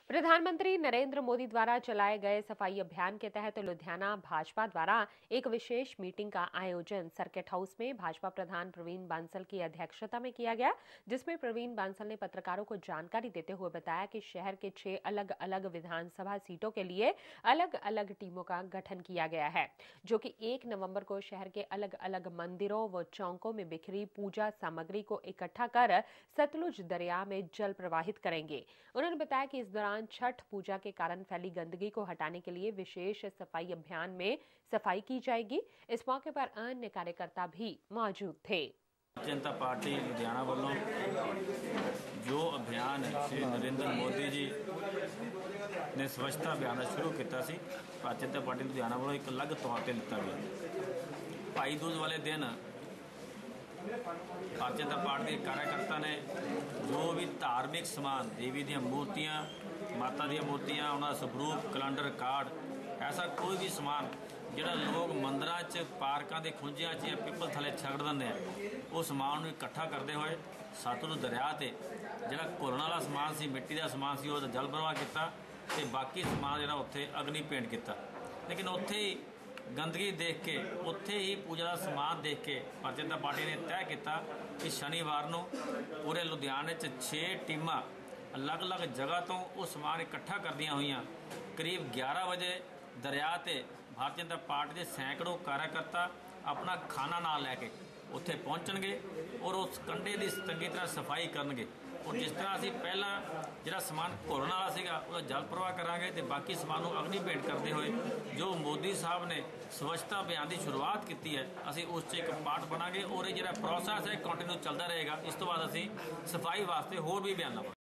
प्रधानमंत्री नरेंद्र मोदी द्वारा चलाए गए सफाई अभियान के तहत लुधियाना भाजपा द्वारा एक विशेष मीटिंग का आयोजन सर्किट हाउस में भाजपा प्रधान प्रवीण बांसल की अध्यक्षता में किया गया, जिसमें प्रवीण बांसल ने पत्रकारों को जानकारी देते हुए बताया कि शहर के 6 अलग अलग विधानसभा सीटों के लिए अलग अलग टीमों का गठन किया गया है, जो कि 1 नवंबर को शहर के अलग अलग मंदिरों व चौकों में बिखरी पूजा सामग्री को इकट्ठा कर सतलुज दरिया में जल प्रवाहित करेंगे। उन्होंने बताया कि इस दौरान छठ पूजा के कारण फैली गंदगी को हटाने के लिए विशेष सफाई अभियान में सफाई की जाएगी। इस मौके पर अन्य कार्यकर्ता भी मौजूद थे। जनता पार्टी लुधियाना वालों जो अभियान श्री नरेंद्र मोदी जी ने स्वच्छता अभियान शुरू किया, भारतीय जनता पार्टी लुधियाना वालों एक अलग तौर पर लिया गया। भाई दूज वाले दिन भारतीय जनता पार्टी के कार्यकर्ता ने जो भी धार्मिक समान देवी दी मूर्तियां, माता दी मूर्तियां, उन्होंने स्वरूप कैलेंडर कार्ड, ऐसा कोई भी समान ਜਿਹੜਾ लोग ਮੰਦਰਾਂ 'ਚ ਪਾਰਕਾਂ ਦੇ ਖੁੰਝਿਆਂ 'ਚ ਜਾਂ ਪਿੱਪਲ ਥੱਲੇ ਛੱਡ ਦਿੰਦੇ ਆ, ਉਹ ਸਮਾਨ ਨੂੰ ਇਕੱਠਾ ਕਰਦੇ ਹੋਏ ਸਤਲੁਜ ਦਰਿਆ ਤੇ ਜਿਹੜਾ ਘੁਲਣ ਵਾਲਾ ਸਮਾਨ ਸੀ, ਮਿੱਟੀ ਦਾ ਸਮਾਨ ਸੀ, ਉਹਦਾ ਜਲ ਪ੍ਰਵਾਹ ਕੀਤਾ ਤੇ ਬਾਕੀ ਸਮਾਨ ਜਿਹੜਾ ਉੱਥੇ ਅਗਨੀ ਭੇਂਟ ਕੀਤਾ। ਲੇਕਿਨ ਉੱਥੇ ਹੀ गंदगी देख के, उत्थे ही पूजा का समान देख के भारतीय जनता पार्टी ने तय किया कि शनिवार को पूरे लुधियाने 6 टीमां अलग अलग जगह तो वो समान इकट्ठा करदियां हुई करीब 11 बजे दरिया ते भारतीय जनता पार्टी के सैकड़ों कार्यकर्ता अपना खाना नाल लैके उत्थे पहुँचणगे और उस कंढे की चंगी तरह सफाई करनगे। और जिस तरह असीं पहला जिहड़ा समान घुलण वाला सीगा ਉਹਦਾ जल प्रवाह करांगे ते बाकी समान ਨੂੰ अग्नि भेंट करते हुए जो मोदी साहब ने स्वच्छता अभियान की शुरुआत की है, असीं उस 'ਚ एक पार्ट बनांगे और ये जिहड़ा प्रोसैस है कंटिन्यू चलता रहेगा। इस तो बाद असीं सफाई वास्ते होर भी अभियान लावांगे।